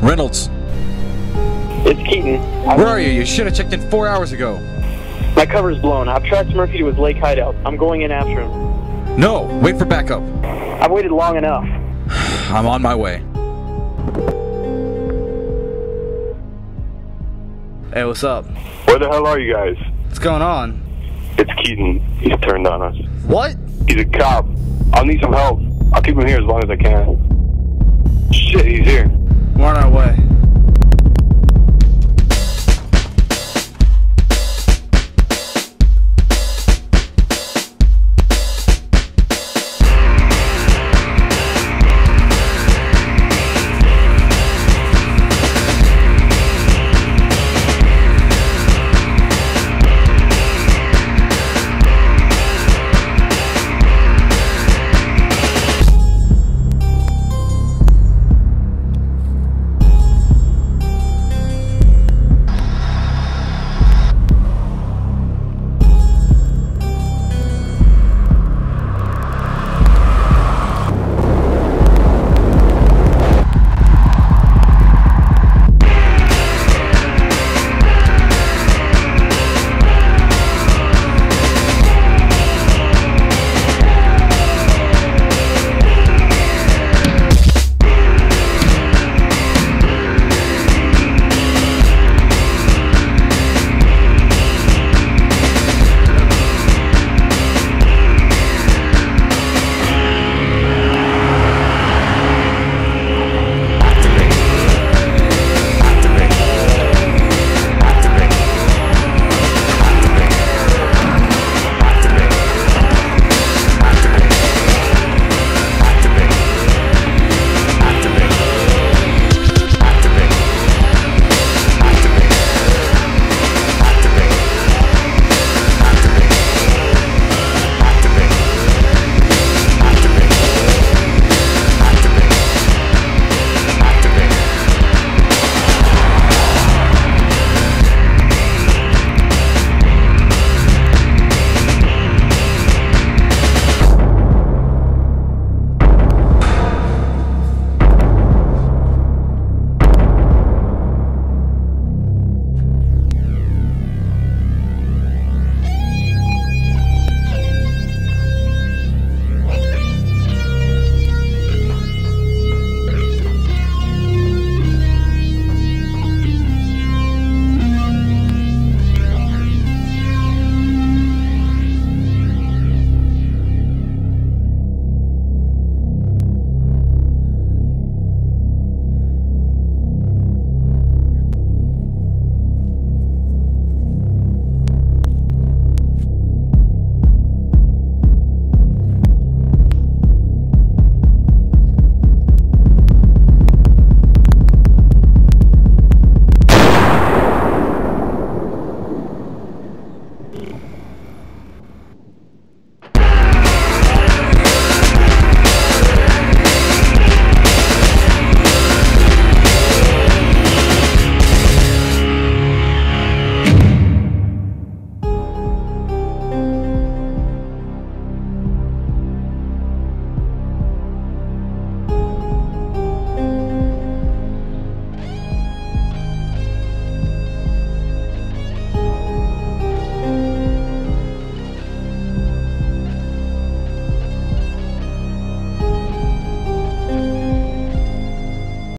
Reynolds. It's Keaton. Where are you? You should have checked in 4 hours ago. My cover's blown. I've tracked Murphy to his lake hideout. I'm going in after him. No, wait for backup. I've waited long enough. I'm on my way. Hey, what's up? Where the hell are you guys? What's going on? It's Keaton. He's turned on us. What? He's a cop. I'll need some help. I'll keep him here as long as I can. Shit, he's here.